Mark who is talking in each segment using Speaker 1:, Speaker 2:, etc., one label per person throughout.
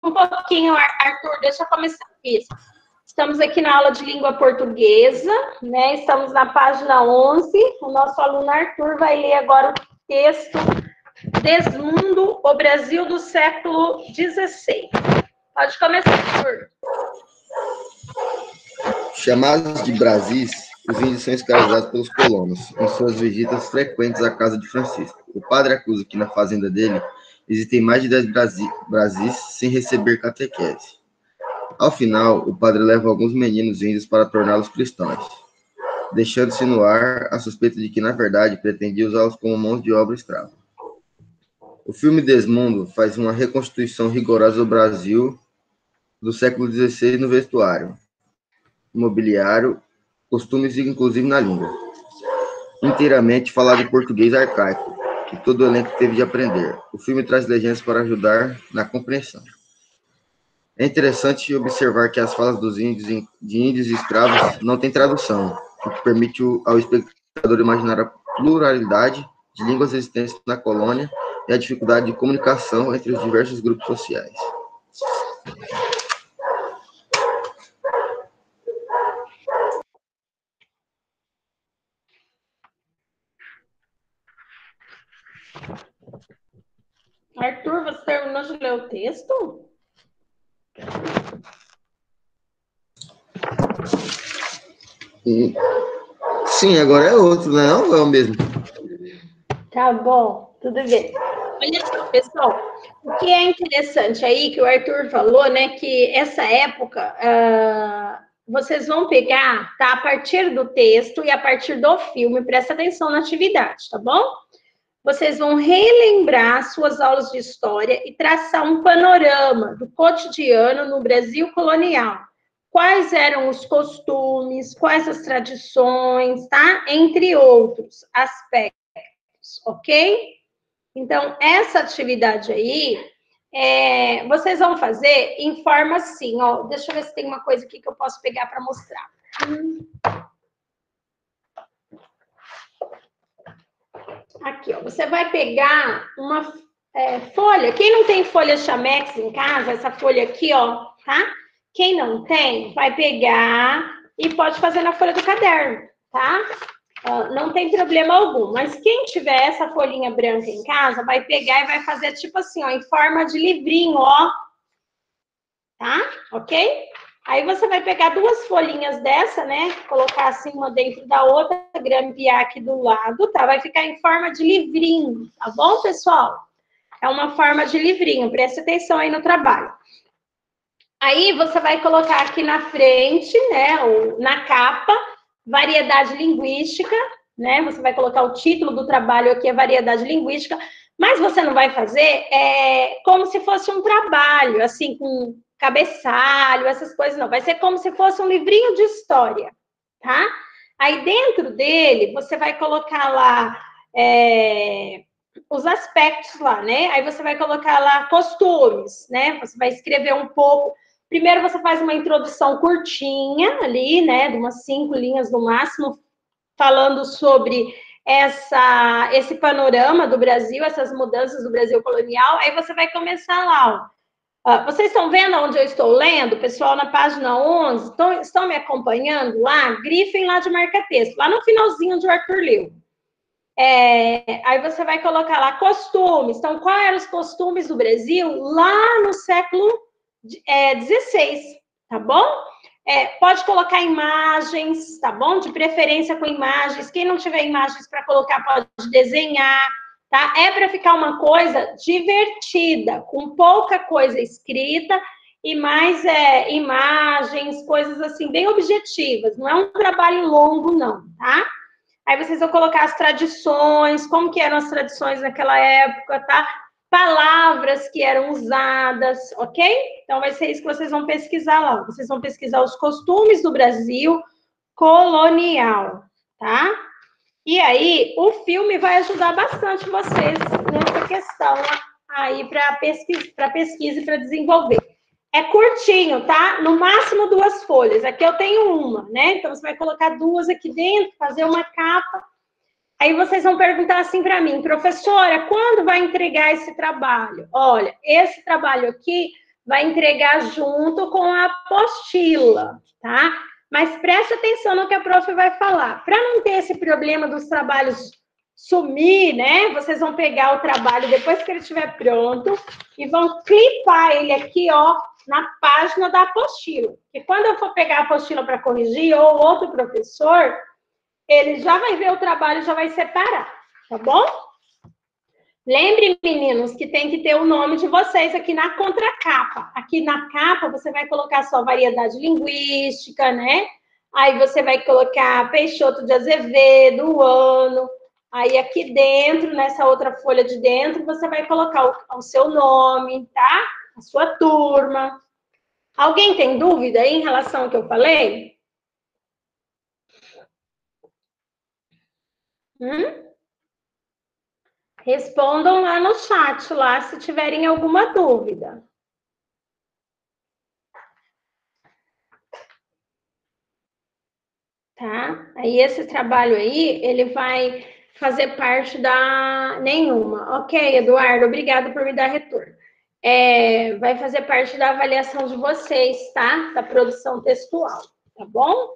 Speaker 1: Um pouquinho, Arthur, deixa eu começar. Isso. Estamos aqui na aula de língua portuguesa, né? Estamos na página 11. O nosso aluno Arthur vai ler agora o texto Desmundo, o Brasil do século XVI. Pode começar, Arthur.
Speaker 2: Chamados de Brasis, os índios são escravizados pelos colonos, em suas visitas frequentes à casa de Francisco. O padre acusa que na fazenda dele existem mais de 10 Brasis sem receber catequese. Ao final, o padre leva alguns meninos índios para torná-los cristãos, deixando-se no ar a suspeita de que, na verdade, pretendia usá-los como mãos de obra escrava. O filme Desmundo faz uma reconstituição rigorosa do Brasil do século XVI no vestuário, mobiliário, costumes e inclusive na língua. Inteiramente falado em português arcaico, que todo o elenco teve de aprender. O filme traz legendas para ajudar na compreensão. É interessante observar que as falas dos índios de índios e escravos não têm tradução, o que permite ao espectador imaginar a pluralidade de línguas existentes na colônia e a dificuldade de comunicação entre os diversos grupos sociais.
Speaker 1: Arthur, você terminou de ler o texto?
Speaker 2: Sim, agora é outro, né? Não é o mesmo.
Speaker 1: Tá bom, tudo bem. Olha só, pessoal, o que é interessante aí, que o Arthur falou, né, que essa época, vocês vão pegar, tá, a partir do texto e a partir do filme, presta atenção na atividade, tá bom? Vocês vão relembrar suas aulas de história e traçar um panorama do cotidiano no Brasil colonial. Quais eram os costumes, quais as tradições, tá? Entre outros aspectos, ok? Então, essa atividade aí, vocês vão fazer em forma assim, ó. Deixa eu ver se tem uma coisa aqui que eu posso pegar para mostrar. Aqui, ó. Você vai pegar uma folha. Quem não tem folha Chamex em casa, essa folha aqui, ó, tá? Quem não tem, vai pegar e pode fazer na folha do caderno, tá? Não tem problema algum, mas quem tiver essa folhinha branca em casa, vai pegar e vai fazer tipo assim, ó, em forma de livrinho, ó. Tá? Ok? Aí você vai pegar duas folhinhas dessa, né? Colocar assim uma dentro da outra, grampear aqui do lado, tá? Vai ficar em forma de livrinho, tá bom, pessoal? É uma forma de livrinho, presta atenção aí no trabalho. Aí você vai colocar aqui na frente, né, ou na capa, variedade linguística, né? Você vai colocar o título do trabalho aqui, é variedade linguística, mas você não vai fazer como se fosse um trabalho, assim, com cabeçalho, essas coisas, não. Vai ser como se fosse um livrinho de história, tá? Aí dentro dele, você vai colocar lá os aspectos lá, né? Aí você vai colocar lá costumes, né? Você vai escrever um pouco. Primeiro você faz uma introdução curtinha ali, né? De umas 5 linhas no máximo, falando sobre esse panorama do Brasil, essas mudanças do Brasil colonial. Aí você vai começar lá, ó. Vocês estão vendo onde eu estou lendo? Pessoal, na página 11, estão me acompanhando lá? Grifem lá de marca-texto, lá no finalzinho onde o Arthur leu. Aí você vai colocar lá costumes. Então, quais eram os costumes do Brasil lá no século XVI, tá bom? Pode colocar imagens, tá bom? De preferência com imagens. Quem não tiver imagens para colocar, pode desenhar, tá? É para ficar uma coisa divertida, com pouca coisa escrita e mais imagens, coisas assim, bem objetivas. Não é um trabalho longo, não, tá? Aí vocês vão colocar as tradições, como que eram as tradições naquela época, tá? Palavras que eram usadas, ok? Então, vai ser isso que vocês vão pesquisar lá. Vocês vão pesquisar os costumes do Brasil colonial, tá? E aí, o filme vai ajudar bastante vocês nessa questão aí para pesquisa e para desenvolver. É curtinho, tá? No máximo 2 folhas. Aqui eu tenho uma, né? Então, você vai colocar 2 aqui dentro, fazer uma capa. Aí vocês vão perguntar assim para mim, professora, quando vai entregar esse trabalho? Olha, esse trabalho aqui vai entregar junto com a apostila, tá? Mas preste atenção no que a prof vai falar. Para não ter esse problema dos trabalhos sumir, né? Vocês vão pegar o trabalho depois que ele estiver pronto e vão clipar ele aqui, ó, na página da apostila. E quando eu for pegar a apostila para corrigir, ou outro professor, ele já vai ver o trabalho e já vai separar, tá bom? Lembre, meninos, que tem que ter o nome de vocês aqui na contracapa. Aqui na capa, você vai colocar sua variedade linguística, né? Aí você vai colocar Peixoto de Azevedo, o ano. Aí aqui dentro, nessa outra folha de dentro, você vai colocar o seu nome, tá? A sua turma. Alguém tem dúvida aí em relação ao que eu falei? Respondam lá no chat, lá, se tiverem alguma dúvida. Tá? Aí esse trabalho aí, ele vai fazer parte da nenhuma. Ok, Eduardo, obrigado por me dar retorno. Vai fazer parte da avaliação de vocês, tá? Da produção textual, tá bom?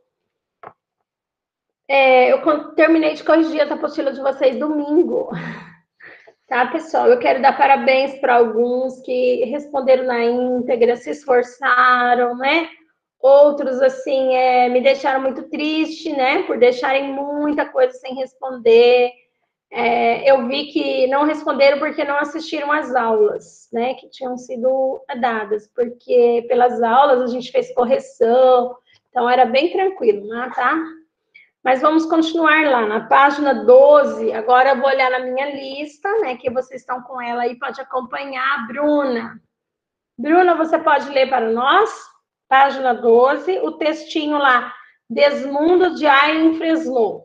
Speaker 1: Eu terminei de corrigir essa apostila de vocês domingo. Tá, pessoal? Eu quero dar parabéns para alguns que responderam na íntegra, se esforçaram, né? Outros, assim, me deixaram muito triste, né? Por deixarem muita coisa sem responder. Eu vi que não responderam porque não assistiram às aulas, né? Que tinham sido dadas, porque pelas aulas a gente fez correção, então era bem tranquilo, né? Tá? Mas vamos continuar lá, na página 12. Agora eu vou olhar na minha lista, né? Que vocês estão com ela aí, pode acompanhar. Bruna. Bruna, você pode ler para nós? Página 12, o textinho lá. Desmundo de Ayn Freslow.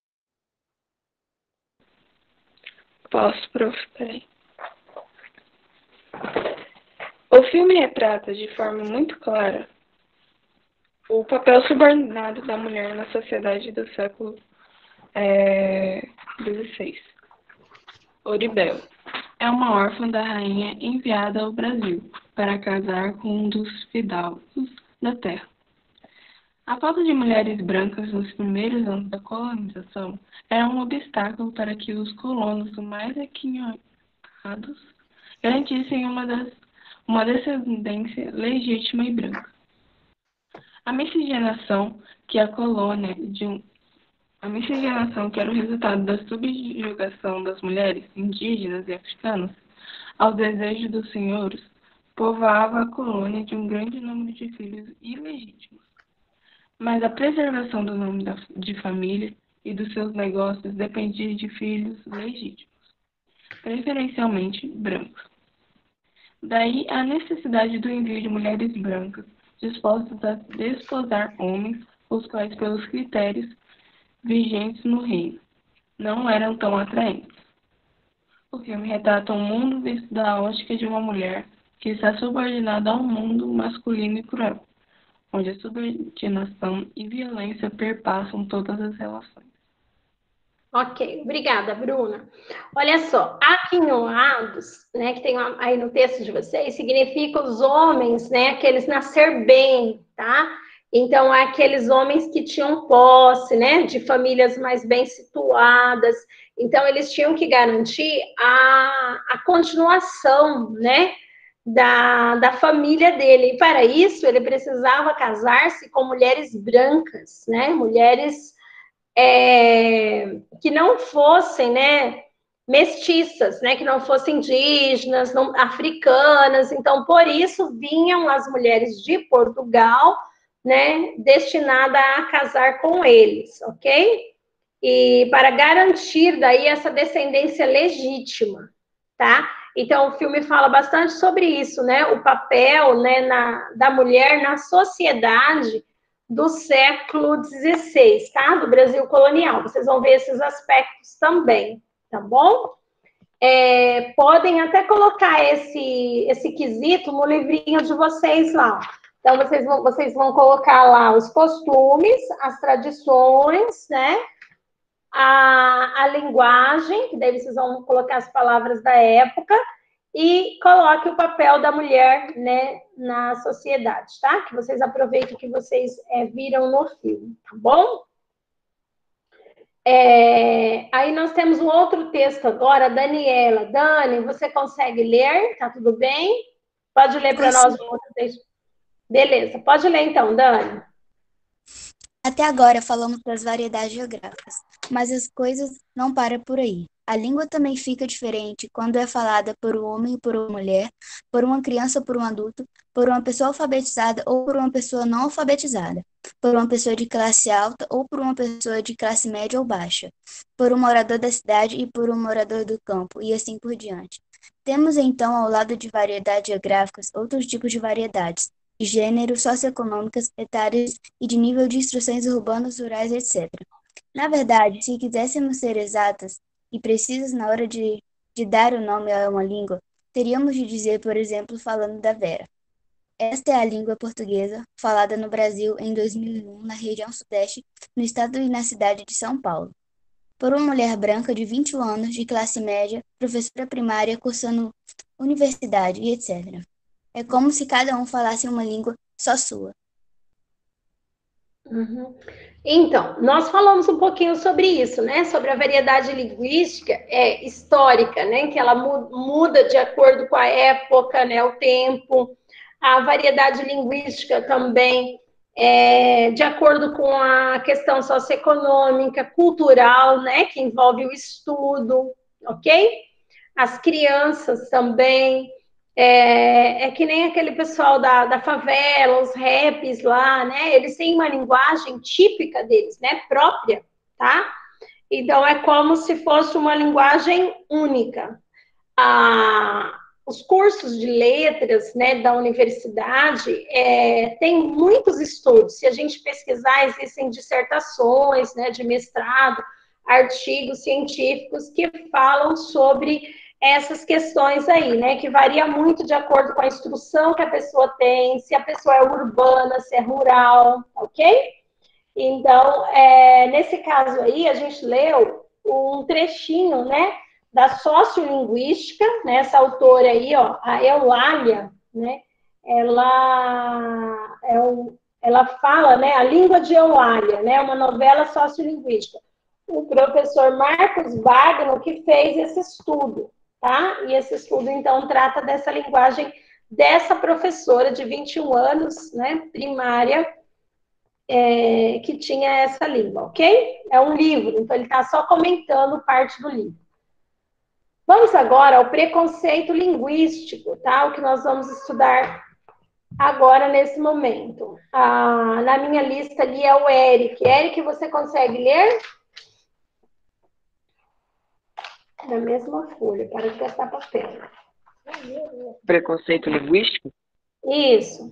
Speaker 3: Posso, prof. Peraí. O filme retrata de forma muito clara o papel subordinado da mulher na sociedade do século XVI. Oribel é uma órfã da rainha enviada ao Brasil para casar com um dos fidalgos da terra. A falta de mulheres brancas nos primeiros anos da colonização era um obstáculo para que os colonos mais aquinhoados garantissem uma descendência legítima e branca. A miscigenação, que era o resultado da subjugação das mulheres indígenas e africanas aos desejos dos senhores, povoava a colônia de um grande número de filhos ilegítimos. Mas a preservação do nome de família e dos seus negócios dependia de filhos legítimos, preferencialmente brancos. Daí a necessidade do envio de mulheres brancas dispostas a desposar homens, os quais, pelos critérios vigentes no reino, não eram tão atraentes. O filme retrata um mundo visto da ótica de uma mulher que está subordinada ao mundo masculino e cruel, onde a subordinação e violência perpassam todas as relações.
Speaker 1: Ok, obrigada, Bruna. Olha só, aquinhoados, né, que tem aí no texto de vocês, significa os homens, né, aqueles nascer bem, tá? Então, aqueles homens que tinham posse, né, de famílias mais bem situadas. Então, eles tinham que garantir a continuação, né, da família dele. E para isso, ele precisava casar-se com mulheres brancas, né, mulheres que não fossem, né, mestiças, né, que não fossem indígenas, não, africanas. Então, por isso, vinham as mulheres de Portugal, né, destinada a casar com eles, ok? E para garantir daí essa descendência legítima, tá? Então, o filme fala bastante sobre isso, né? O papel, né, da mulher na sociedade do século XVI, tá? Do Brasil colonial. Vocês vão ver esses aspectos também, tá bom? Podem até colocar esse quesito no livrinho de vocês lá. Então, vocês vão colocar lá os costumes, as tradições, né? A linguagem, que daí vocês vão colocar as palavras da época, e coloque o papel da mulher, né, na sociedade, tá? Que vocês aproveitem que vocês viram no filme, tá bom? Aí nós temos um outro texto agora, Daniela. Dani, você consegue ler? Tá tudo bem? Pode ler para nós um outro texto? Beleza, pode ler então, Dani.
Speaker 4: Até agora falamos das variedades geográficas, mas as coisas não param por aí. A língua também fica diferente quando é falada por um homem ou por uma mulher, por uma criança ou por um adulto, por uma pessoa alfabetizada ou por uma pessoa não alfabetizada, por uma pessoa de classe alta ou por uma pessoa de classe média ou baixa, por um morador da cidade e por um morador do campo, e assim por diante. Temos então, ao lado de variedades geográficas, outros tipos de variedades, de gênero, socioeconômicas, etárias e de nível de instruções urbanas, rurais, etc. Na verdade, se quiséssemos ser exatas e precisas na hora de dar o nome a uma língua, teríamos de dizer, por exemplo, falando da Vera. Esta é a língua portuguesa falada no Brasil em 2001, na região sudeste, no estado e na cidade de São Paulo, por uma mulher branca de 21 anos, de classe média, professora primária, cursando universidade e etc. É como se cada um falasse uma língua só sua.
Speaker 1: Uhum. Então, nós falamos um pouquinho sobre isso, né? Sobre a variedade linguística histórica, né? Que ela muda de acordo com a época, né? O tempo. A variedade linguística também de acordo com a questão socioeconômica, cultural, né? Que envolve o estudo, ok? As crianças também. Que nem aquele pessoal da favela, os raps lá, né? Eles têm uma linguagem típica deles, né? Própria, tá? Então, é como se fosse uma linguagem única. Os cursos de letras, né, da universidade, tem muitos estudos. Se a gente pesquisar, existem dissertações, né, de mestrado, artigos científicos que falam sobre essas questões aí, né, que varia muito de acordo com a instrução que a pessoa tem, se a pessoa é urbana, se é rural, ok? Então, nesse caso aí, a gente leu um trechinho, né, da sociolinguística, né, essa autora aí, ó, a Eulália, né, ela fala, né, a língua de Eulália, né, uma novela sociolinguística. O professor Marcos Wagner que fez esse estudo, tá? E esse estudo, então, trata dessa linguagem dessa professora de 21 anos, né, primária, que tinha essa língua, ok? É um livro, então ele está só comentando parte do livro. Vamos agora ao preconceito linguístico, tá? O que nós vamos estudar agora nesse momento. Na minha lista ali é o Eric. Eric, você consegue ler? Na mesma folha, para de gastar papel.
Speaker 5: Preconceito linguístico?
Speaker 1: Isso.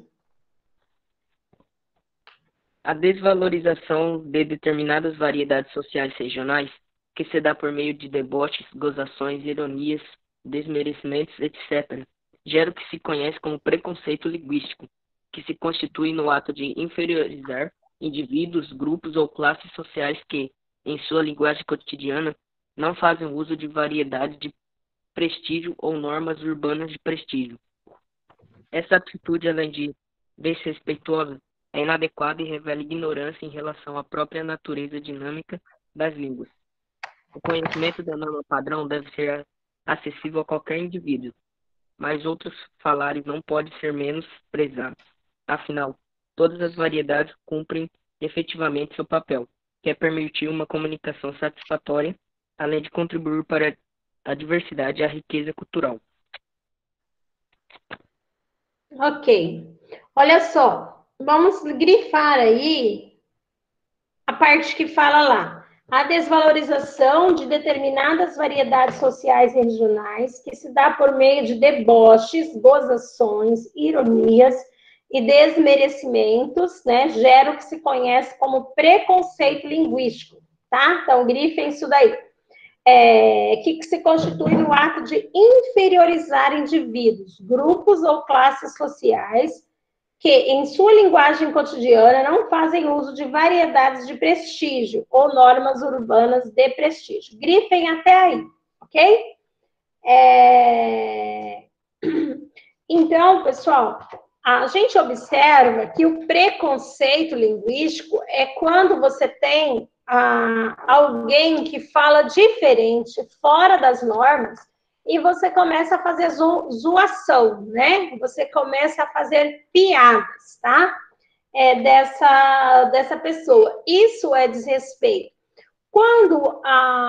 Speaker 5: A desvalorização de determinadas variedades sociais regionais, que se dá por meio de deboches, gozações, ironias, desmerecimentos, etc., gera o que se conhece como preconceito linguístico, que se constitui no ato de inferiorizar indivíduos, grupos ou classes sociais que, em sua linguagem cotidiana, não fazem uso de variedade de prestígio ou normas urbanas de prestígio. Essa atitude, além de desrespeitosa, é inadequada e revela ignorância em relação à própria natureza dinâmica das línguas. O conhecimento da norma padrão deve ser acessível a qualquer indivíduo, mas outros falares não podem ser menos prezados. Afinal, todas as variedades cumprem efetivamente seu papel, que é permitir uma comunicação satisfatória, além de contribuir para a diversidade e a riqueza cultural.
Speaker 1: Ok. Olha só, vamos grifar aí a parte que fala lá. A desvalorização de determinadas variedades sociais e regionais que se dá por meio de deboches, gozações, ironias e desmerecimentos, né, gera o que se conhece como preconceito linguístico, tá? Então, grifem isso daí. Que se constitui no ato de inferiorizar indivíduos, grupos ou classes sociais que, em sua linguagem cotidiana, não fazem uso de variedades de prestígio ou normas urbanas de prestígio. Grifem até aí, ok? Então, pessoal, a gente observa que o preconceito linguístico é quando você tem alguém que fala diferente, fora das normas, e você começa a fazer zoação, né? Você começa a fazer piadas, tá? Dessa pessoa. Isso é desrespeito. Quando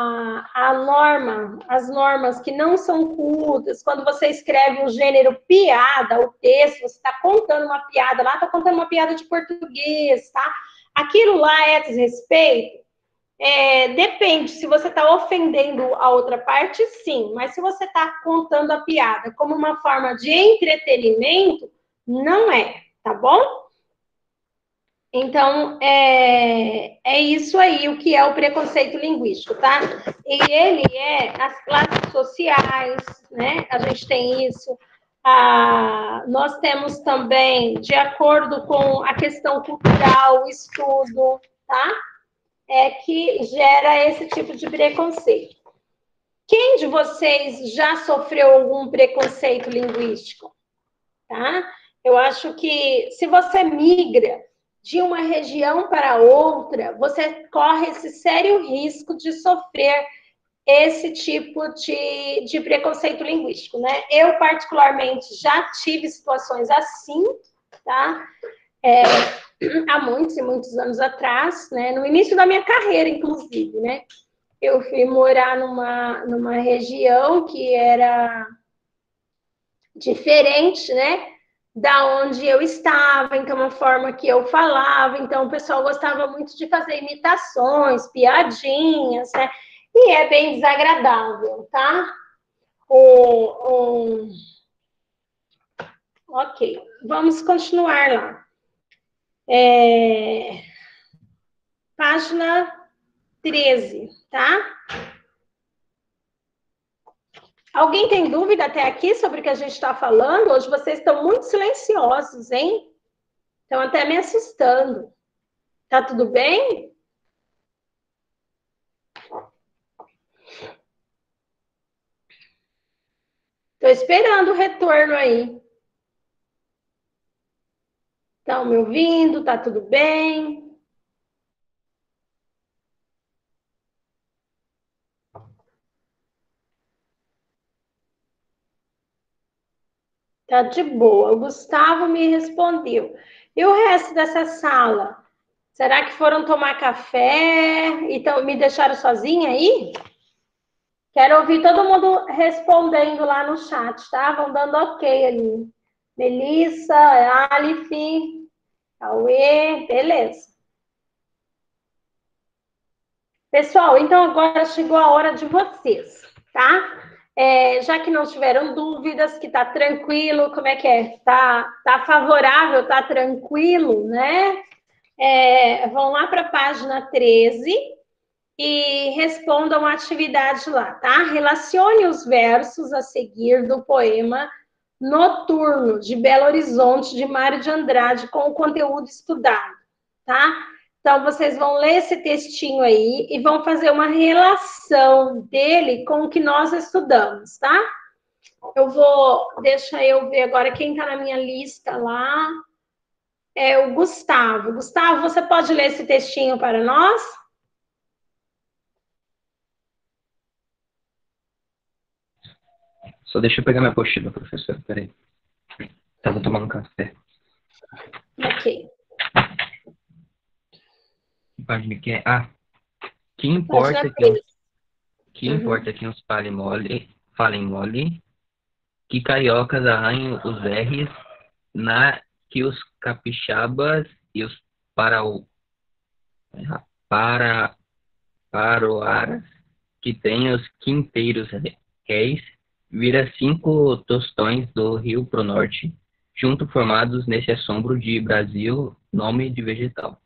Speaker 1: as normas que não são cultas, quando você escreve o gênero piada, o texto, você está contando uma piada lá, está contando uma piada de português, tá? Aquilo lá é desrespeito? Depende, se você está ofendendo a outra parte, sim, mas se você está contando a piada como uma forma de entretenimento, não é, tá bom? Então, é isso aí, o que é o preconceito linguístico, tá? E ele é as classes sociais, né? A gente tem isso. Nós temos também, de acordo com a questão cultural, o estudo, tá? Que gera esse tipo de preconceito. Quem de vocês já sofreu algum preconceito linguístico? Tá? Eu acho que se você migra de uma região para outra, você corre esse sério risco de sofrer esse tipo de preconceito linguístico, né? Eu, particularmente, já tive situações assim, tá? Há muitos e muitos anos atrás, né? No início da minha carreira, inclusive, né? Eu fui morar numa região que era diferente, né? Da onde eu estava, então a forma que eu falava, então o pessoal gostava muito de fazer imitações, piadinhas, né? E é bem desagradável, tá? Ok, vamos continuar lá. Página 13, tá? Alguém tem dúvida até aqui sobre o que a gente está falando? Hoje vocês estão muito silenciosos, hein? Estão até me assustando. Tá tudo bem? Estou esperando o retorno aí. Estão me ouvindo? Tá tudo bem? Tá de boa. O Gustavo me respondeu. E o resto dessa sala? Será que foram tomar café e me deixaram sozinha aí? Quero ouvir todo mundo respondendo lá no chat, tá? Vão dando ok ali. Melissa, Alif, Cauê, beleza. Pessoal, então agora chegou a hora de vocês, tá? Já que não tiveram dúvidas, que tá tranquilo, como é que é? Tá favorável, tá tranquilo, né? Vão lá para a página 13 e respondam a atividade lá, tá? Relacione os versos a seguir do poema Noturno, de Belo Horizonte, de Mário de Andrade, com o conteúdo estudado, tá? Então, vocês vão ler esse textinho aí e vão fazer uma relação dele com o que nós estudamos, tá? Deixa eu ver agora quem está na minha lista lá. É o Gustavo. Gustavo, você pode ler esse textinho para nós?
Speaker 6: Só deixa eu pegar minha apostila, professor. Peraí. Tava tomando café.
Speaker 1: Ok.
Speaker 6: Que página que é? Que importa que uns falem mole, que cariocas arranhem os R's, que os capixabas e os paroaras, que tem os quinteiros réis, vira 5 tostões do rio pro norte, junto formados nesse assombro de Brasil, nome de vegetal.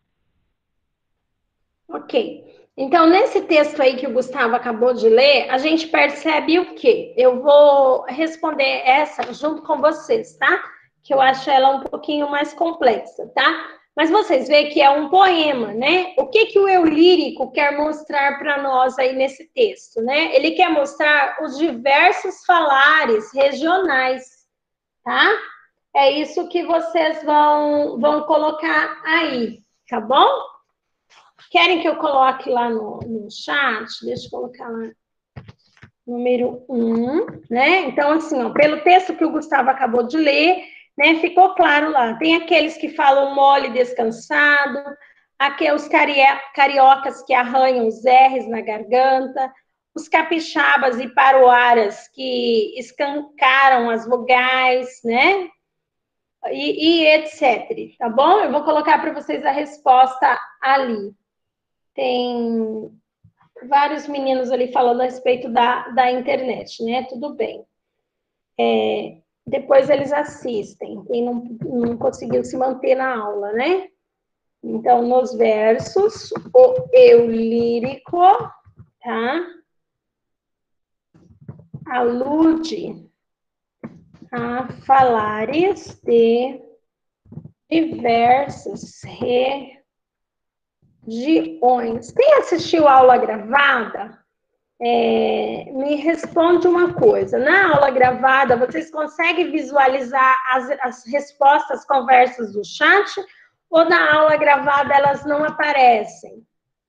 Speaker 1: Ok. Então, nesse texto aí que o Gustavo acabou de ler, a gente percebe o quê? Eu vou responder essa junto com vocês, tá? Que eu acho ela um pouquinho mais complexa, tá? Mas vocês veem que é um poema, né? O que o eu lírico quer mostrar para nós aí nesse texto, né? Ele quer mostrar os diversos falares regionais, tá? É isso que vocês vão colocar aí, tá bom? Querem que eu coloque lá no chat? Deixa eu colocar lá. Número 1, né? Então, assim, ó, pelo texto que o Gustavo acabou de ler, né, ficou claro lá. Tem aqueles que falam mole descansado, aqueles cariocas que arranham os R's na garganta, os capixabas e paroaras que escancaram as vogais, né? E etc. Tá bom? Eu vou colocar para vocês a resposta ali. Tem vários meninos ali falando a respeito da internet, né? Tudo bem. Depois eles assistem, quem não conseguiu se manter na aula, né? Então, nos versos, o eu lírico, tá? Alude a falares de diversas regiões. Quem assistiu a aula gravada, me responde uma coisa. Na aula gravada, vocês conseguem visualizar as respostas conversas do chat? Ou na aula gravada elas não aparecem?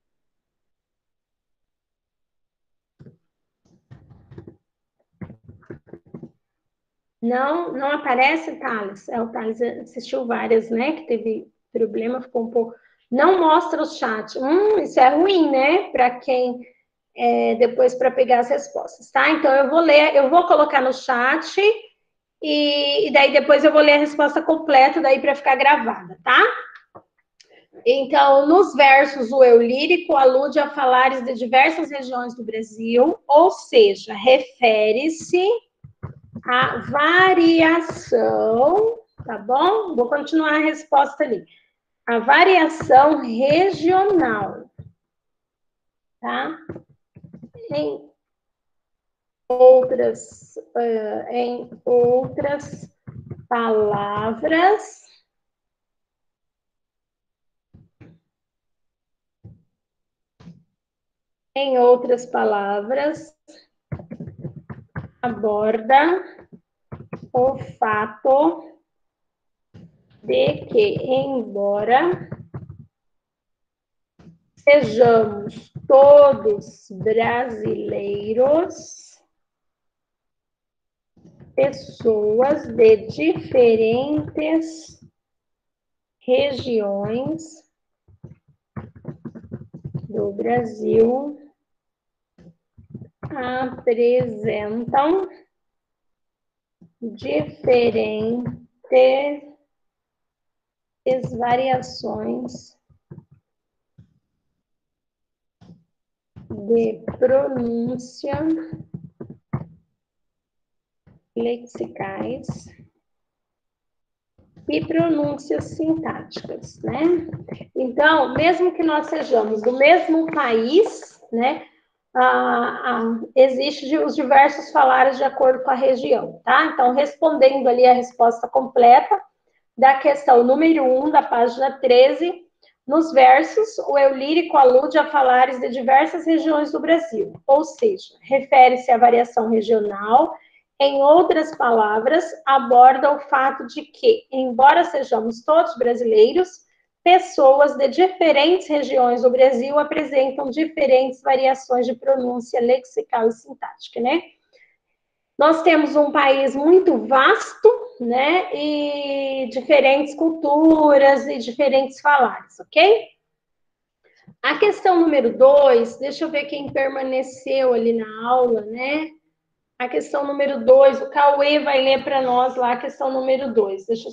Speaker 1: Não aparece, Thales? O Thales assistiu várias, né? Que teve problema, ficou um pouco... Não mostra o chat. Isso é ruim, né? Para quem... depois para pegar as respostas, tá? Então, eu vou colocar no chat e daí depois eu vou ler a resposta completa daí para ficar gravada, tá? Então, nos versos, o eu lírico alude a falares de diversas regiões do Brasil, ou seja, refere-se à variação, tá bom? Vou continuar a resposta ali. A variação regional, tá? Em outras palavras, aborda o fato de que, embora sejamos todos brasileiros, pessoas de diferentes regiões do Brasil apresentam diferentes variações de pronúncia lexicais e pronúncias sintáticas, né? Então, mesmo que nós sejamos do mesmo país, né? Existem os diversos falares de acordo com a região, tá? Então, respondendo ali a resposta completa da questão número 1 da página 13, nos versos, o eu lírico alude a falares de diversas regiões do Brasil, ou seja, refere-se à variação regional. Em outras palavras, aborda o fato de que, embora sejamos todos brasileiros, pessoas de diferentes regiões do Brasil apresentam diferentes variações de pronúncia lexical e sintática, né? Nós temos um país muito vasto, né? E diferentes culturas e diferentes falares, ok? A questão número 2, deixa eu ver quem permaneceu ali na aula, né? A questão número 2, o Cauê vai ler para nós lá a questão número 2. Deixa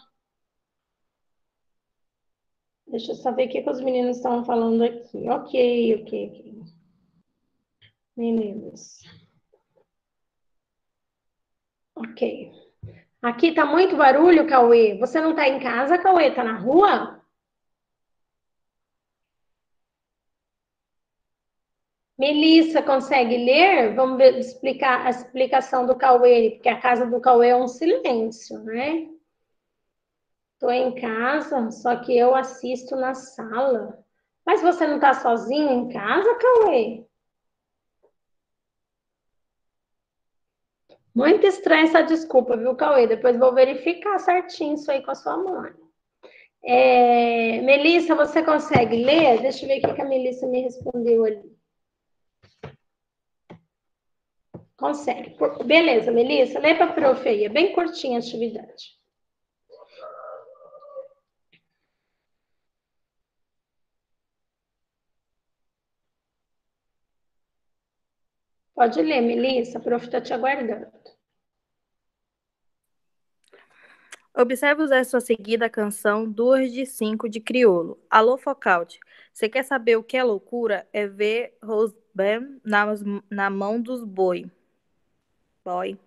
Speaker 1: eu só ver o que os meninos estão falando aqui. Ok. Meninos. Ok. Aqui tá muito barulho, Cauê. Você não tá em casa, Cauê? Tá na rua? Melissa, consegue ler? Vamos ver, explicar a explicação do Cauê, porque a casa do Cauê é um silêncio, né? Tô em casa, só que eu assisto na sala. Mas você não tá sozinho em casa, Cauê? Muito estranha essa desculpa, viu, Cauê? Depois vou verificar certinho isso aí com a sua mãe. Melissa, você consegue ler? Deixa eu ver o que a Melissa me respondeu ali. Consegue. Beleza, Melissa, lê para a prof aí. É bem curtinha a atividade. Pode ler, Melissa. A prof está te aguardando.
Speaker 7: Observe o verso a seguir da canção 2 de 5 de Criolo. Alô, Focalti. Você quer saber o que é loucura? É ver Rosbem na mão dos boi. Boy.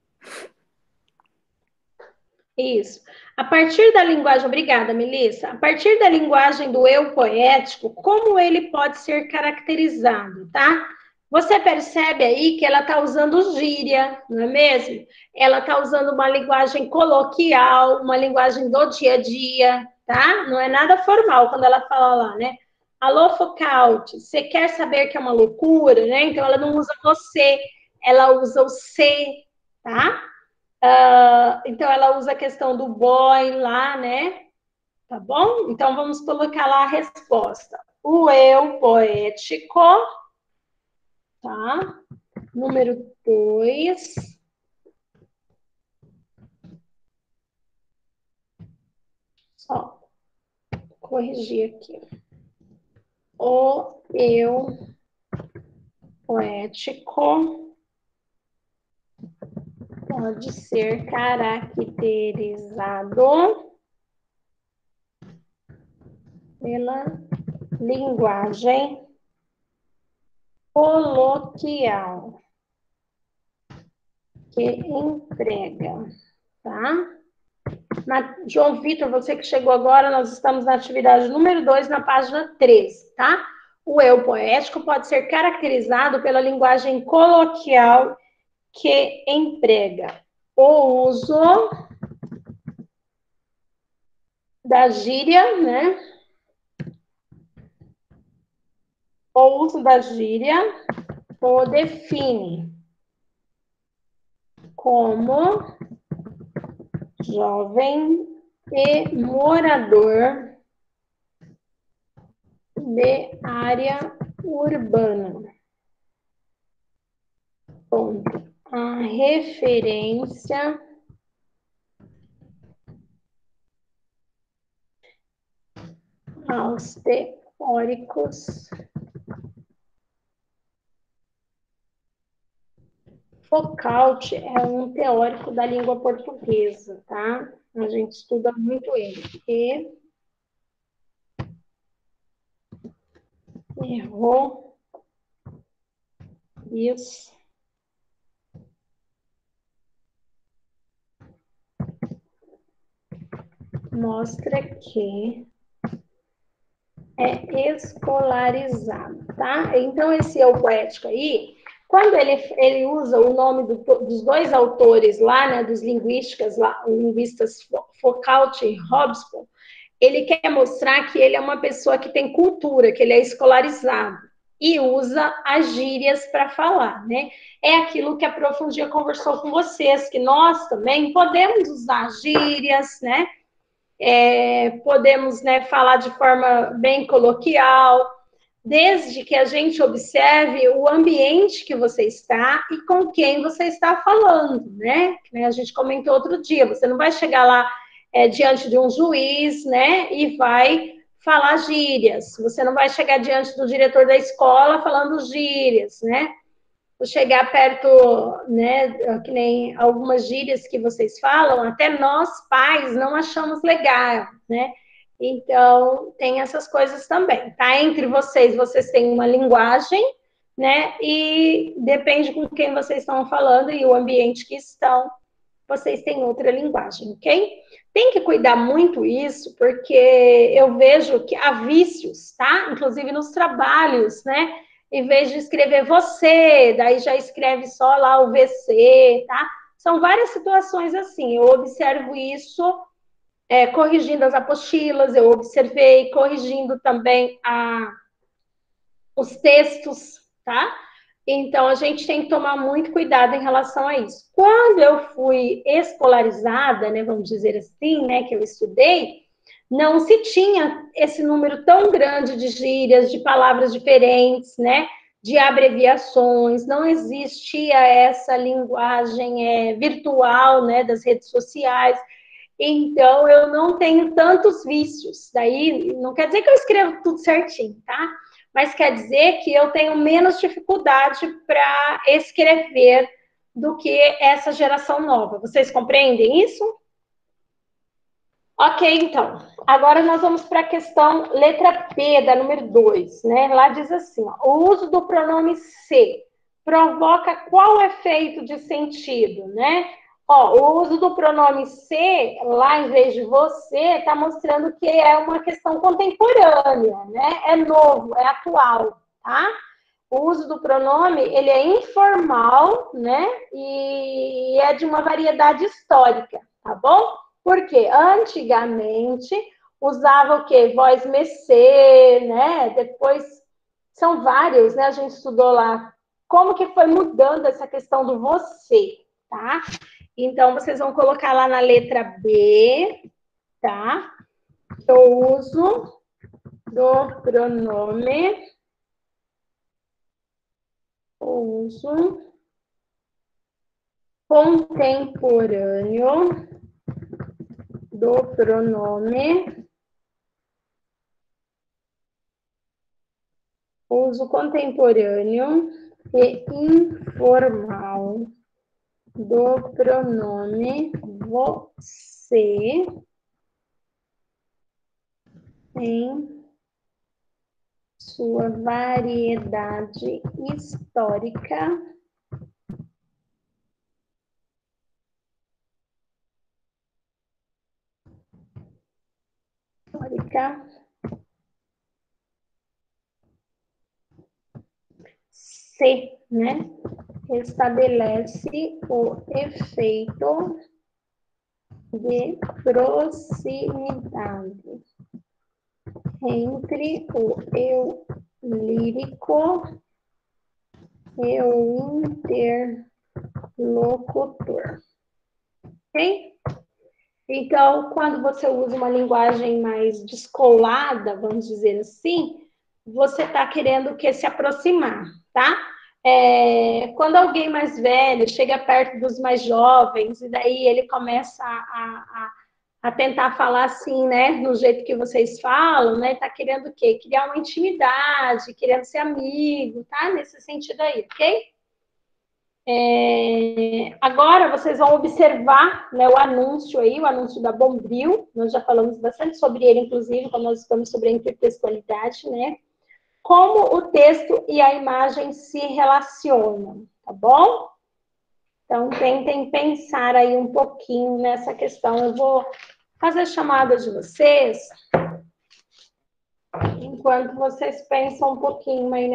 Speaker 1: Isso. A partir da linguagem, obrigada, Melissa. A partir da linguagem do eu poético, como ele pode ser caracterizado, tá? Você percebe aí que ela está usando gíria, não é mesmo? Ela está usando uma linguagem coloquial, uma linguagem do dia a dia, tá? Não é nada formal quando ela fala lá, né? Alô, Focalti, você quer saber que é uma loucura, né? Então ela não usa você, ela usa o se, tá? Então, ela usa a questão do boy lá, né? Tá bom? Então, vamos colocar lá a resposta. O eu poético, tá? Número 2. Só corrigir aqui. O eu poético pode ser caracterizado pela linguagem coloquial que emprega, tá? João Vitor, você que chegou agora, nós estamos na atividade número 2, na página 3, tá? O eu poético pode ser caracterizado pela linguagem coloquial que emprega o uso da gíria, né? O uso da gíria o define como jovem e morador de área urbana. Ponto. A referência aos teóricos Focalti é um teórico da língua portuguesa, tá? A gente estuda muito ele. E errou isso. Mostra que é escolarizado, tá? Então, esse eu poético aí, quando ele usa o nome dos dois autores lá, né, dos linguistas Focalti e Hobsbawm, ele quer mostrar que ele é uma pessoa que tem cultura, que ele é escolarizado e usa as gírias para falar, né? É aquilo que a Prof. um dia conversou com vocês, que nós também podemos usar gírias, né? Podemos, né, falar de forma bem coloquial, desde que a gente observe o ambiente que você está e com quem você está falando, né? A gente comentou outro dia, você não vai chegar lá diante de um juiz, né, e vai falar gírias. Você não vai chegar diante do diretor da escola falando gírias, né? Vou chegar perto, né, que nem algumas gírias que vocês falam, até nós, pais, não achamos legal, né? Então, tem essas coisas também, tá? Entre vocês, vocês têm uma linguagem, né? E depende com quem vocês estão falando e o ambiente que estão, vocês têm outra linguagem, ok? Tem que cuidar muito isso, porque eu vejo que há vícios, tá? Inclusive nos trabalhos, né? Em vez de escrever você, daí já escreve só lá o VC, tá? São várias situações assim. Eu observo isso corrigindo as apostilas, eu observei corrigindo também os textos, tá? Então, a gente tem que tomar muito cuidado em relação a isso. Quando eu fui escolarizada, né, vamos dizer assim, né, que eu estudei, não se tinha esse número tão grande de gírias, de palavras diferentes, né, de abreviações, não existia essa linguagem virtual, né, das redes sociais. Então, eu não tenho tantos vícios. Daí, não quer dizer que eu escrevo tudo certinho, tá? Mas quer dizer que eu tenho menos dificuldade para escrever do que essa geração nova. Vocês compreendem isso? Ok, então. Agora nós vamos para a questão letra P, da número 2, né? Lá diz assim, ó, o uso do pronome se provoca qual efeito de sentido, né? Ó, o uso do pronome se, lá em vez de você, está mostrando que é uma questão contemporânea, né? É novo, é atual, tá? O uso do pronome, ele é informal, né? E é de uma variedade histórica, tá bom? Porque antigamente usava o quê? Voz mecê, né? Depois são vários, né? A gente estudou lá como que foi mudando essa questão do você, tá? Então, vocês vão colocar lá na letra B, tá? O uso do pronome, o uso contemporâneo do pronome, uso contemporâneo e informal do pronome você em sua variedade histórica se, né, estabelece o efeito de proximidade entre o eu lírico e o interlocutor. Ok? Então, quando você usa uma linguagem mais descolada, vamos dizer assim, você está querendo que se aproximar, tá? Quando alguém mais velho chega perto dos mais jovens, e daí ele começa a tentar falar assim, né, no jeito que vocês falam, né, tá querendo o quê? Criar uma intimidade, querendo ser amigo, tá? Nesse sentido aí, ok? Agora vocês vão observar, né, o anúncio aí, o anúncio da Bombril. Nós já falamos bastante sobre ele, inclusive, quando nós estamos sobre a intertextualidade, né? Como o texto e a imagem se relacionam, tá bom? Então, tentem pensar aí um pouquinho nessa questão. Eu vou fazer chamada de vocês, enquanto vocês pensam um pouquinho aí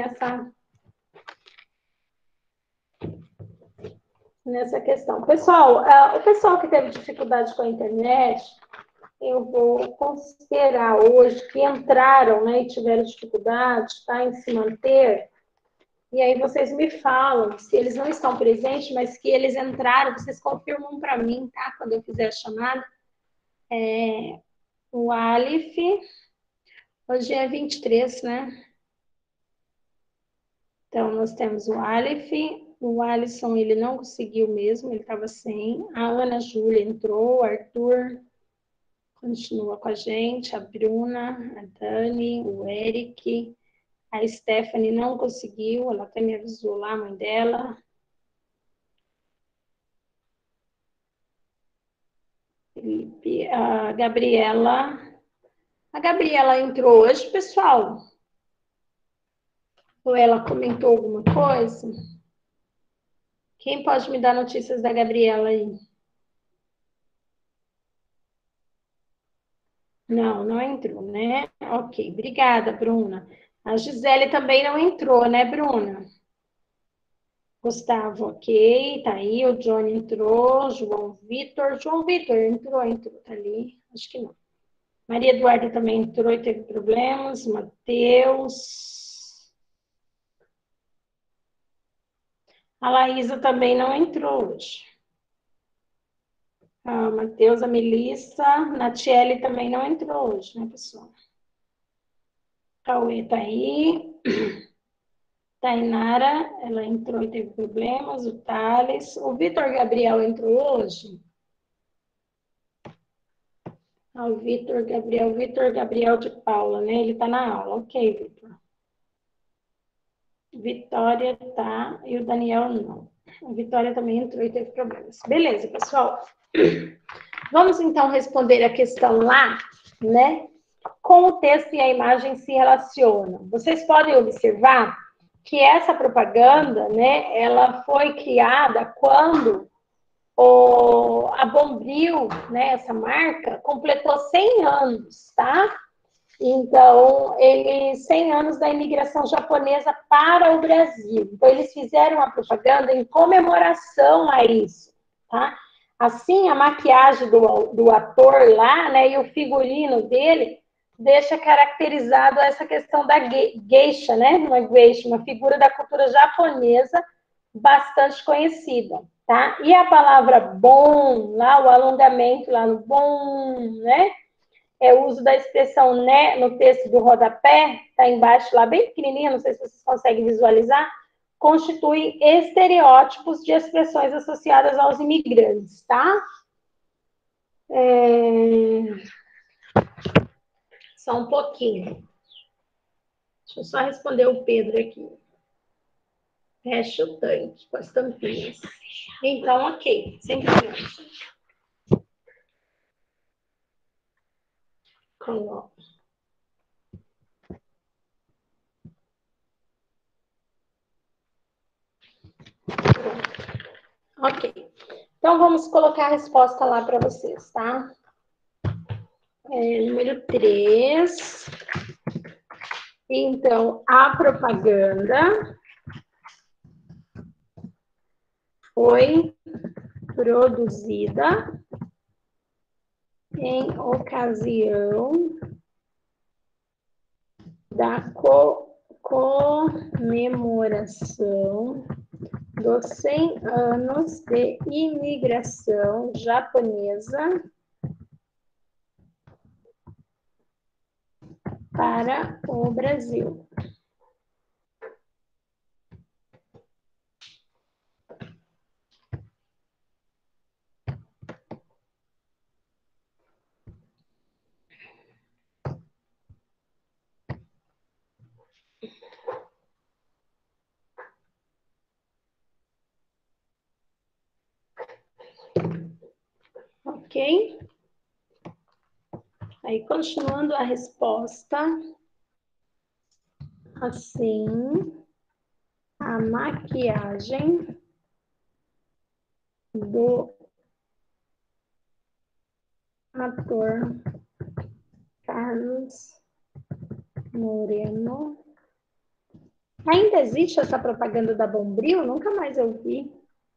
Speaker 1: nessa questão. Pessoal, o pessoal que teve dificuldade com a internet, eu vou considerar hoje que entraram, né, e tiveram dificuldade, tá, em se manter, e aí vocês me falam se eles não estão presentes, mas que eles entraram, vocês confirmam para mim, tá, quando eu fizer a chamada. O Alif, hoje é 23, né? Então, nós temos o Alif, o Alisson, ele não conseguiu mesmo, ele estava sem. A Ana Júlia entrou, o Arthur continua com a gente, a Bruna, a Dani, o Eric, a Stephanie não conseguiu, ela até me avisou lá, a mãe dela. Felipe, a Gabriela entrou hoje, pessoal? Ou ela comentou alguma coisa? Quem pode me dar notícias da Gabriela aí? Não, não entrou, né? Ok, obrigada, Bruna. A Gisele também não entrou, né, Bruna? Gustavo, ok, tá aí. O Johnny entrou. João Vitor entrou, tá ali. Acho que não. Maria Eduarda também entrou e teve problemas. Matheus. A Laísa também não entrou hoje. A Matheus, a Melissa, a Natiele também não entrou hoje, né, pessoal? Cauê tá aí. Tainara, ela entrou e teve problemas. O Thales. O Vitor Gabriel entrou hoje? O Vitor Gabriel de Paula, né? Ele tá na aula. Ok, Vitor. Vitória tá, e o Daniel não. A Vitória também entrou e teve problemas. Beleza, pessoal. Vamos então responder a questão lá, né? Com o texto e a imagem se relacionam. Vocês podem observar que essa propaganda, né, ela foi criada quando a Bombril, né, essa marca, completou 100 anos, tá? Então, 100 anos da imigração japonesa para o Brasil. Então, eles fizeram a propaganda em comemoração a isso, tá? Assim, a maquiagem do ator lá, né, e o figurino dele, deixa caracterizado essa questão da geisha, né? Uma geisha, uma figura da cultura japonesa bastante conhecida, tá? E a palavra bom, lá, o alongamento lá no bom, né? O uso da expressão né no texto do rodapé, está embaixo lá, bem pequenininho, não sei se vocês conseguem visualizar, constitui estereótipos de expressões associadas aos imigrantes, tá? Só um pouquinho. Deixa eu só responder o Pedro aqui. Fecha o tanque com as tampinhas. Então, ok. Sempre coloca. Ok. Então, vamos colocar a resposta lá para vocês, tá? Número 3. Então, a propaganda foi produzida em ocasião da comemoração dos 100 anos de imigração japonesa para o Brasil. Ok? Aí, continuando a resposta, assim, a maquiagem do ator Carlos Moreno. Ainda existe essa propaganda da Bombril? Nunca mais eu vi.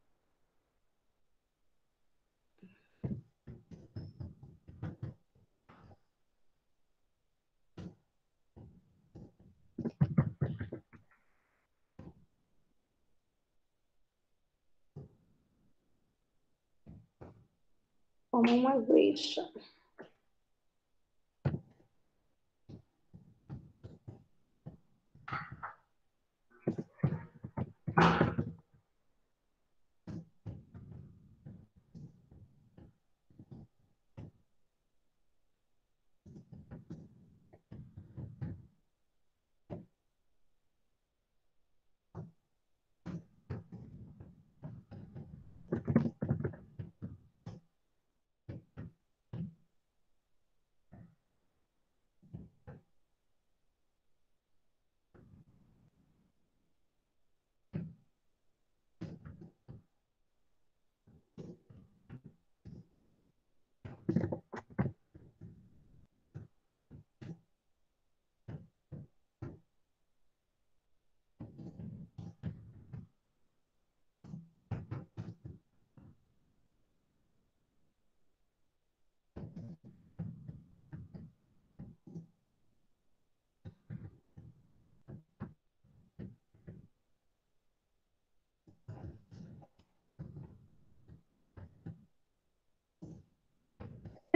Speaker 1: Como uma geisha.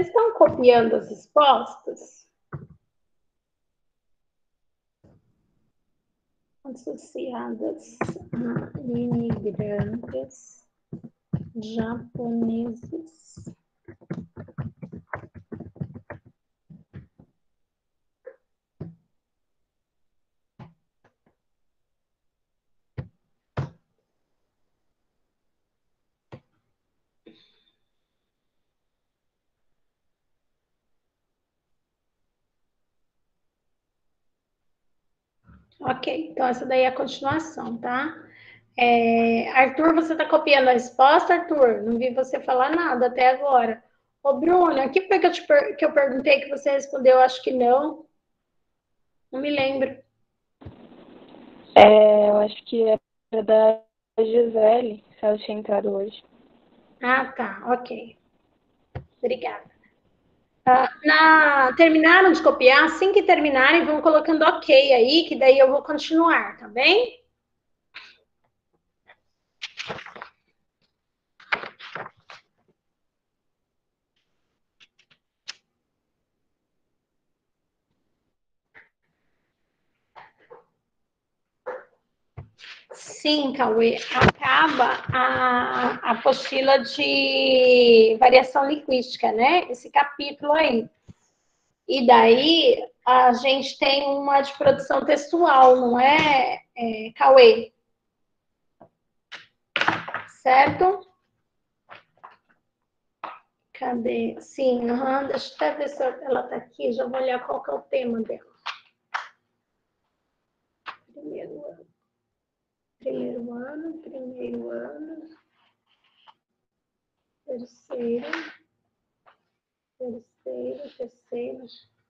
Speaker 1: Vocês estão copiando as respostas? Associadas a imigrantes japoneses. Ok, então essa daí é a continuação, tá? Arthur, você está copiando a resposta, Arthur? Não vi você falar nada até agora. Ô, Bruna, o que foi que eu perguntei que você respondeu? Acho que não. Não me lembro.
Speaker 3: Eu acho que era da Gisele, se ela tinha entrado hoje.
Speaker 1: Ah, tá, ok. Obrigada. Terminaram de copiar? Assim que terminarem, vão colocando ok aí, que daí eu vou continuar, tá bem? Sim, Cauê, acaba a apostila de variação linguística, né? Esse capítulo aí. E daí a gente tem uma de produção textual, não é, Cauê? Certo? Cadê? Sim, deixa eu até ver se ela está aqui, já vou olhar qual que é o tema dela. Primeiro ano. Terceiro.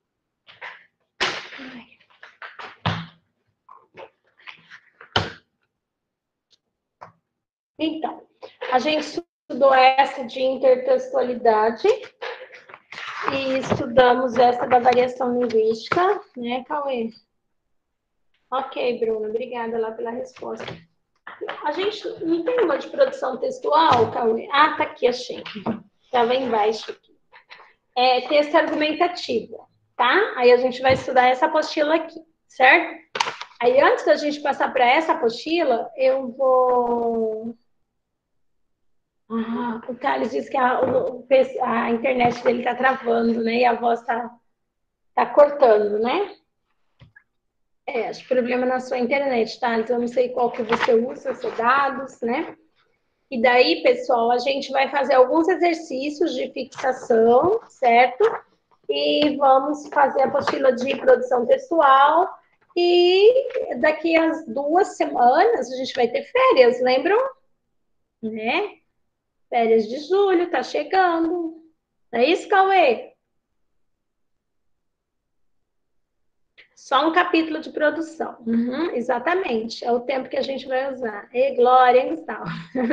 Speaker 1: Ai. Então, a gente estudou essa de intertextualidade e estudamos essa da variação linguística, né, Cauê? Ok, Bruna, obrigada lá pela resposta. A gente não tem uma de produção textual, Cauê? Ah, tá aqui, achei. Estava embaixo aqui. Texto argumentativo, tá? Aí a gente vai estudar essa apostila aqui, certo? Aí antes da gente passar para essa apostila, eu vou... o Thales disse que a internet dele está travando, né? E a voz tá cortando, né? Acho que o problema é na sua internet, Thales. Eu não sei qual que você usa, se é dados, né? E daí, pessoal, a gente vai fazer alguns exercícios de fixação, certo? E vamos fazer a apostila de produção textual. E daqui a 2 semanas a gente vai ter férias, lembram? Né? Férias de julho, tá chegando. Não é isso, Cauê? Só um capítulo de produção. Exatamente. É o tempo que a gente vai usar. E glória, hein, Gustavo?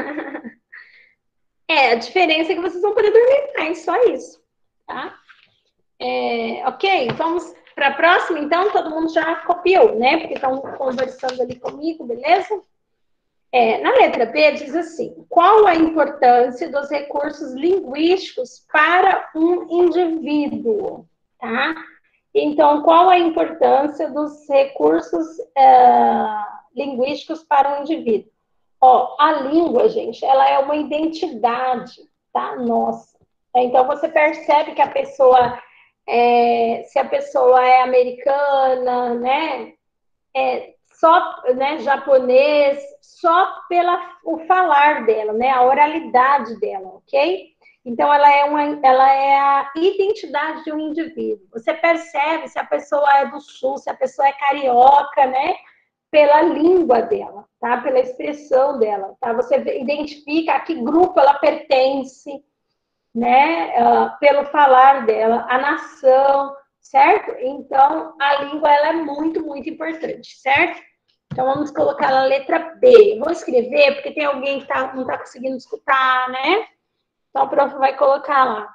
Speaker 1: A diferença é que vocês vão poder dormir mais, só isso. Tá? Ok, vamos para a próxima, então. Todo mundo já copiou, né? Porque estão conversando ali comigo, beleza? Na letra B diz assim: qual a importância dos recursos linguísticos para um indivíduo? Tá? Então, qual a importância dos recursos linguísticos para um indivíduo? A língua, gente, ela é uma identidade, tá? Nossa. Então, você percebe que a pessoa, se a pessoa é americana, né? Só, né, japonês, só o falar dela, né? A oralidade dela, ok? Então, ela é a identidade de um indivíduo. Você percebe se a pessoa é do sul, se a pessoa é carioca, né? Pela língua dela, tá? Pela expressão dela, tá? Você identifica a que grupo ela pertence, né? Pelo falar dela, a nação, certo? Então, a língua, ela é muito, muito importante, certo? Então, vamos colocar a letra B. Vou escrever, porque tem alguém que não está conseguindo escutar, né? Então, a prof vai colocar lá.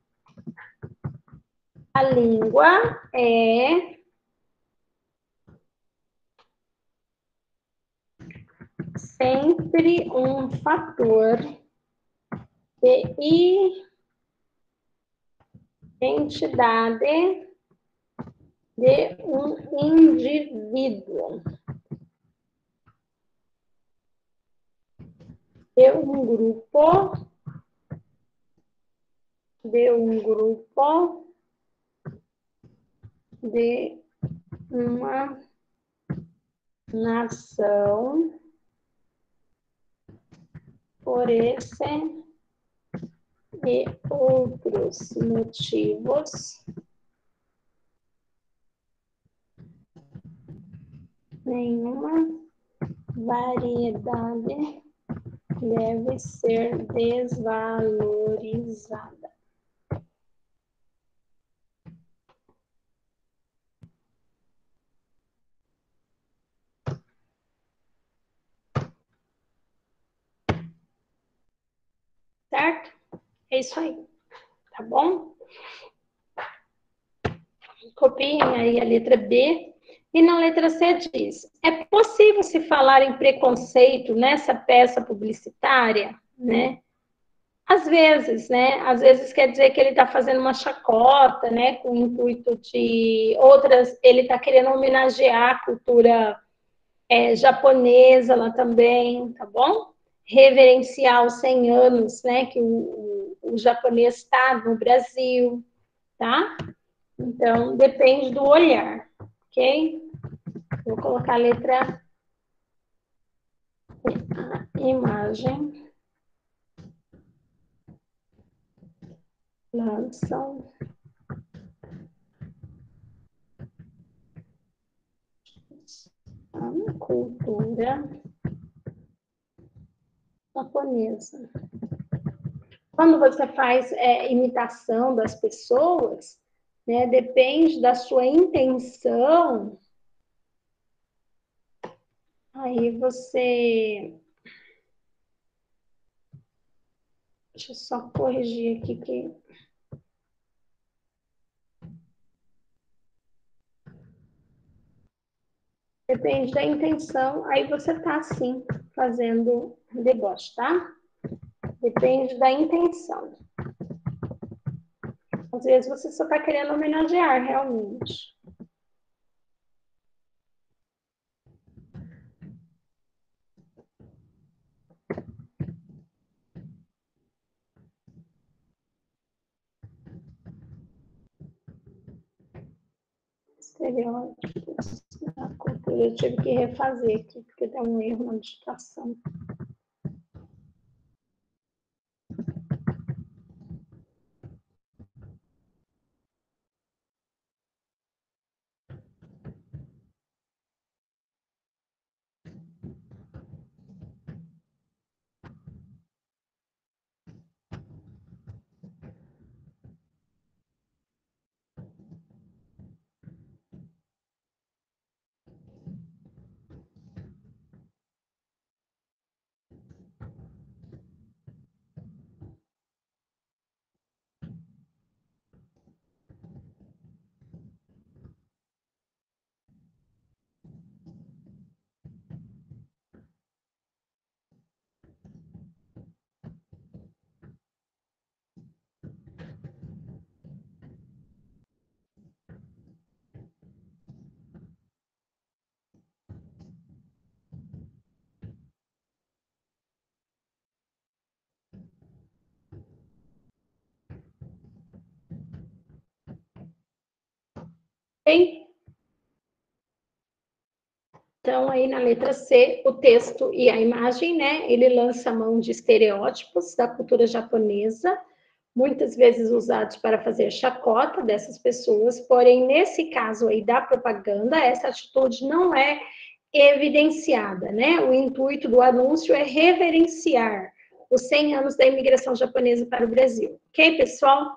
Speaker 1: A língua é sempre um fator de Identidade de um indivíduo. De um grupo. De um grupo. De uma nação. Por esse e outros motivos, nenhuma variedade deve ser desvalorizada. Certo? É isso aí. Tá bom? Copiem aí a letra B. E na letra C diz: é possível se falar em preconceito nessa peça publicitária, né? Às vezes, né? Às vezes quer dizer que ele está fazendo uma chacota, né? Com o intuito de outras, ele está querendo homenagear a cultura japonesa lá também, tá bom? Reverenciar os 100 anos, né? Que o japonês está no Brasil, tá? Então, depende do olhar, ok? Vou colocar a letra imagem. Lançam a cultura japonesa. Quando você faz imitação das pessoas, né, depende da sua intenção. Aí você... Deixa eu só corrigir aqui que... Depende da intenção, aí você tá, sim, fazendo deboche, tá? Depende da intenção. Às vezes você só tá querendo homenagear, realmente. Estereótipos da cultura. Eu tive que refazer aqui, porque tem um erro na digitação. Ok? Então, aí na letra C, o texto e a imagem, né? Ele lança a mão de estereótipos da cultura japonesa, muitas vezes usados para fazer chacota dessas pessoas, porém, nesse caso aí da propaganda, essa atitude não é evidenciada, né? O intuito do anúncio é reverenciar os 100 anos da imigração japonesa para o Brasil. Ok, pessoal?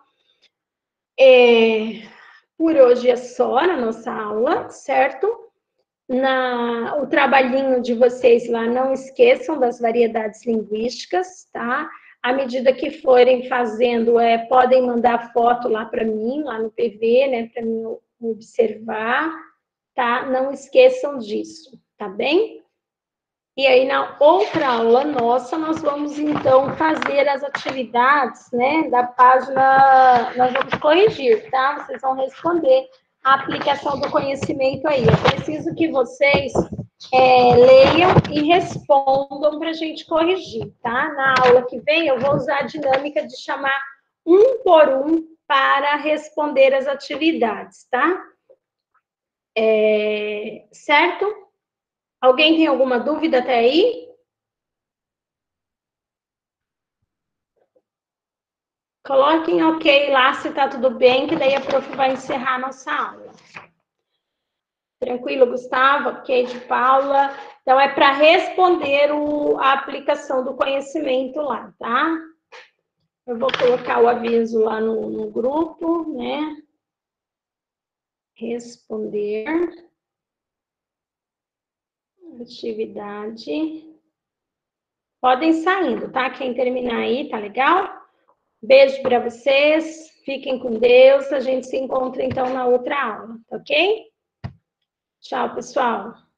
Speaker 1: Por hoje é só na nossa aula, certo? O trabalhinho de vocês lá, não esqueçam das variedades linguísticas, tá? À medida que forem fazendo, podem mandar foto lá para mim, lá no PV, né, para mim observar, tá? Não esqueçam disso, tá bem? E aí, na outra aula nossa, nós vamos, então, fazer as atividades, né, da página, nós vamos corrigir, tá? Vocês vão responder a aplicação do conhecimento aí. Eu preciso que vocês leiam e respondam para a gente corrigir, tá? Na aula que vem, eu vou usar a dinâmica de chamar um por um para responder as atividades, tá? Certo? Alguém tem alguma dúvida até aí? Coloquem ok lá se tá tudo bem, que daí a prof vai encerrar a nossa aula. Tranquilo, Gustavo? Ok, de Paula. Então, é para responder a aplicação do conhecimento lá, tá? Eu vou colocar o aviso lá no grupo, né? Responder. Atividade. Podem saindo, tá? Quem terminar aí, tá legal? Beijo para vocês. Fiquem com Deus. A gente se encontra, então, na outra aula, ok? Tchau, pessoal.